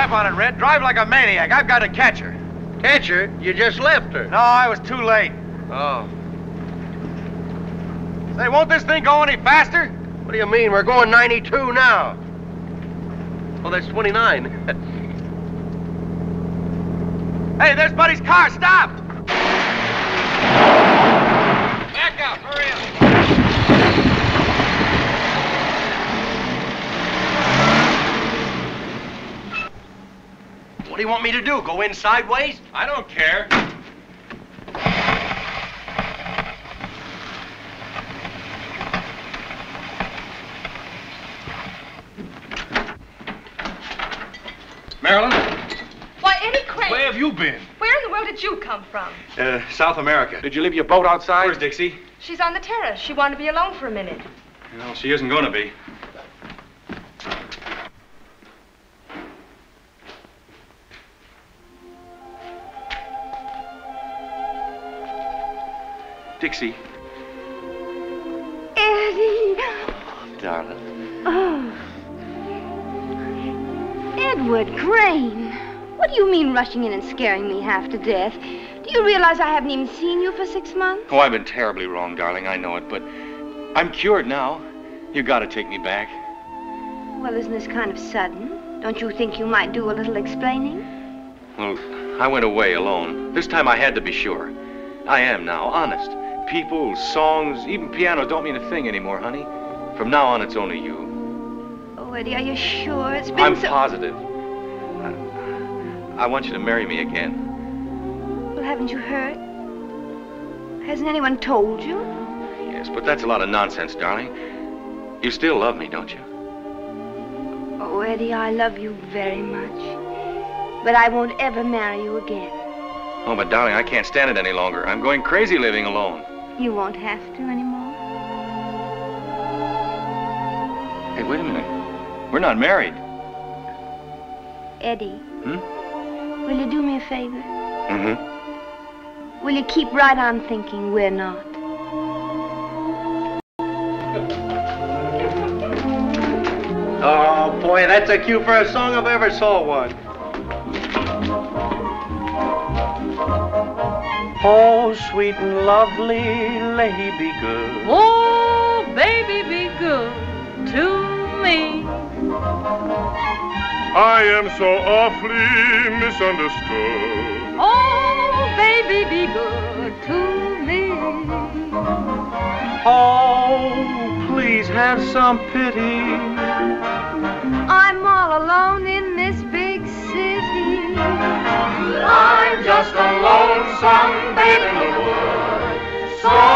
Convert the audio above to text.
step on it, Red. Drive like a maniac. I've got to catch her. Catch her? You just left her. No, I was too late. Oh. Say, won't this thing go any faster? What do you mean? We're going 92 now. Oh, that's 29. Hey, there's Buddy's car. Stop! Back up. Hurry up. What do you want me to do? Go in sideways? I don't care. Marilyn? Why, Eddie Crane. Where have you been? Where in the world did you come from? South America. Did you leave your boat outside? Where's Dixie? She's on the terrace. She wanted to be alone for a minute. No, she isn't going to be. Dixie. Eddie. Oh, darling. Oh. Edward Crane. What do you mean rushing in and scaring me half to death? Do you realize I haven't even seen you for 6 months? Oh, I've been terribly wrong, darling. I know it, but I'm cured now. You gotta take me back. Well, isn't this kind of sudden? Don't you think you might do a little explaining? Well, I went away alone. This time I had to be sure. I am now, honest. People, songs, even piano don't mean a thing anymore, honey. From now on, it's only you. Oh, Eddie, are you sure? It's been I'm so... positive. I want you to marry me again. Well, haven't you heard? Hasn't anyone told you? Yes, but that's a lot of nonsense, darling. You still love me, don't you? Oh, Eddie, I love you very much. But I won't ever marry you again. Oh, but darling, I can't stand it any longer. I'm going crazy living alone. You won't have to anymore. Hey, wait a minute. We're not married. Eddie. Hmm? Will you do me a favor? Mm-hmm. Will you keep right on thinking we're not? Oh, boy, that's a cue for a song if I ever saw one. Oh, sweet and lovely lady, be good. Oh, baby, be good to me. I am so awfully misunderstood. Oh, baby, be good to me. Oh, please have some pity. I'm all alone in this big city. I'm just a lonesome babe in the woods. So